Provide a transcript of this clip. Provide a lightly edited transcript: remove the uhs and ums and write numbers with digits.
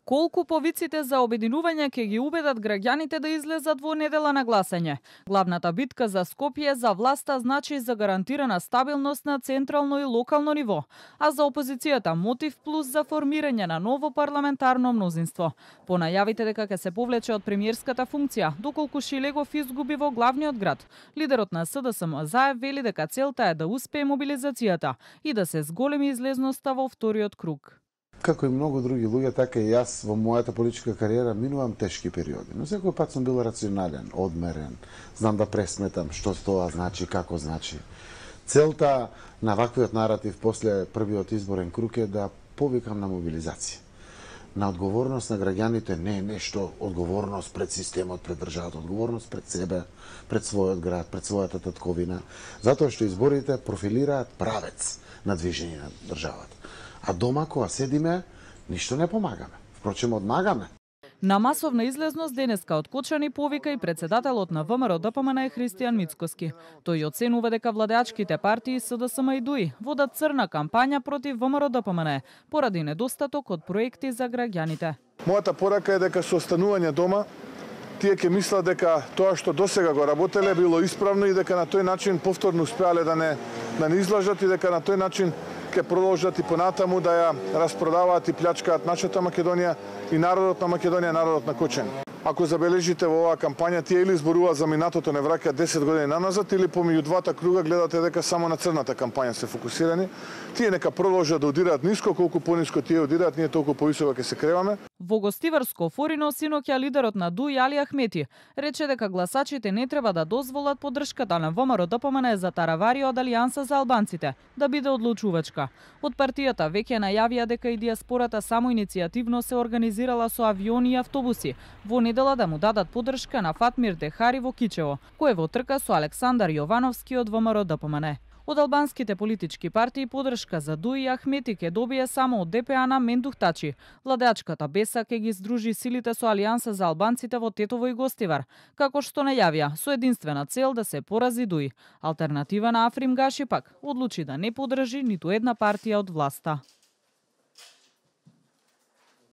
Колку повиците за обединување ќе ги убедат граѓаните да излезат во недела на гласање? Главната битка за Скопје за власта значи за гарантирана стабилност на централно и локално ниво, а за опозицијата мотив плюс за формирање на ново парламентарно мнозинство. По најавите дека ќе се повлече од премиерската функција, доколку Шилегов изгуби во главниот град, лидерот на СДСМ Заев вели дека целта е да успее мобилизацијата и да се зголеми излезноста во вториот круг. Како и многу други луѓе, така и јас во мојата политичка кариера минувам тешки периоди. Но секој пат сум бил рационален, одмерен, знам да пресметам што тоа значи, како значи. Целта на ваквиот наратив после првиот изборен круг е да повикам на мобилизација. На одговорност на граѓаните не е нешто одговорност пред системот, пред државата, одговорност пред себе, пред својот град, пред својата татковина, затоа што изборите профилираат правец на движење на државата. А дома, кога седиме, ништо не помагаме. Впрочем, одмагаме. На масовна излезност денеска од Кочани повика и председателот на ВМРО ДПМН Христијан Мицкоски. Тој оценува дека владеачките партии СДСМ и ДУИ водат црна кампања против ВМРО ДПМН поради недостаток од проекти за граѓаните. Мојата порака е дека со останување дома тие ќе мислат дека тоа што досега го работеле било исправно и дека на тој начин повторно успеале да не излажат и дека на тој начин ќе продолжат и понатаму да ја распродаваат и плячкаат нашата Македонија и народот на Македонија, народот на Кочани. Ако забележите во оваа кампања, тие или зборуваат за минатото, не враќаат 10 години наназад, или помеѓу двата круга гледате дека само на црната кампања се фокусирани. Тие нека продолжат да удираат ниско, колку пониско тие удираат, ние толку повисоко ќе се креваме. Во гостиварско Форино синоќа лидерот на ДУИ Али Ахмети рече дека гласачите не треба да дозволат поддршката на ВМРО ДПМН за Таравари од Алијанса за албанците да биде одлучувачка. Од партијата веќе најавија дека и диаспората самоиницијативно се организирала со авиони и автобуси во недела да му дадат поддршка на Фатмир Дехари во Кичево, кој во трка со Александар Јовановски од ВМРО ДПМН. Од албанските политички партии поддршка за ДУИ Ахмети ќе добие само од ДПА на Мендух Тачи. Владеачката Беса ќе ги здружи силите со Алијанса за албанците во Тетово и Гостивар, како што најавија, со единствена цел да се порази ДУИ. Алтернатива на Африм Гаши пак одлучи да не поддржи ниту една партија од власта.